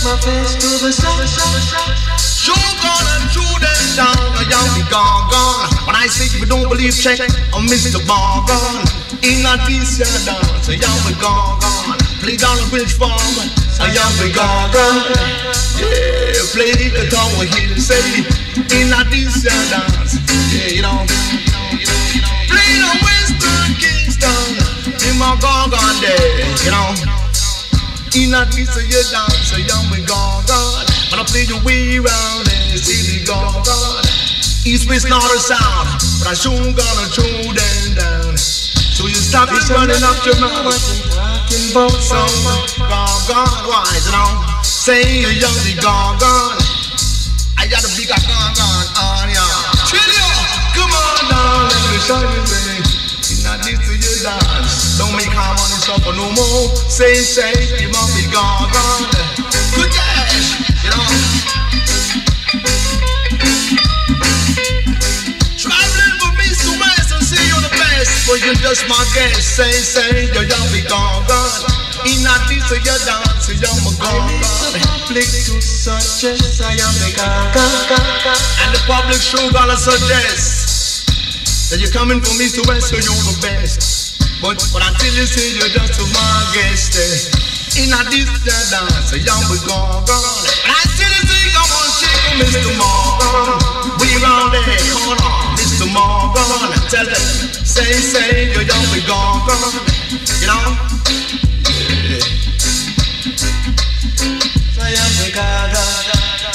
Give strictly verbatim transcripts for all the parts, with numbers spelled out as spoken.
my face to the sun. Show gonna shoot them down, a young be gone, gone. When I say if you don't believe, check, I'm Mister Morgan. In a decent dance, a young be gone, gone. Play down the bridge farm, a young be gone, gone. Yeah, play the guitar with him, say, in a decent dance. Yeah, you know, play the Western Kingston, in my gone, gone there, you know. In a decent dance, a young be gone, gone. When I play your way around and see me gone, gone. East West not a sound, but I sure gonna throw them down. So you stop it running up your mouth, talking about some gone, gone, wise, you know. Say you're young, be gone, gone. I got a big gone, gone on ya. Chill ya, come on down, let me show you, baby. It's not this to your dance. Don't make harmony suffer no more. Say, say, you must be gone, gone. Good cash, you know. Traveling with me to West and see you the best. But you're just my guest. Say, say, you're young, be gone, gone. In not this to your dance, you're my gone, gone. Public to suggest I am the gone. And the public sure gonna suggest that you're coming from East to West, so you're the best. But, but until you say you're just my guest, eh, in a this dance, a young be gone, gone. And until you say come on, shake on Mister Morgan. We round there, come on, Mister Morgan. Tell them, say, say, you're young be gone, gone. You know? Yeah. I am the gone.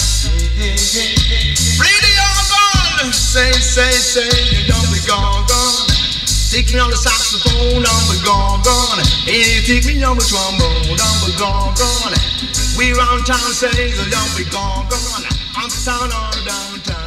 Radio gone. Say, say, say, you're young be gone, gone. Take me on the saxophone, I'm be gone, gone. Hey, take me on the trombone, I'm be gone, gone. We round town say, so young be gone, gone. I'm town or downtown.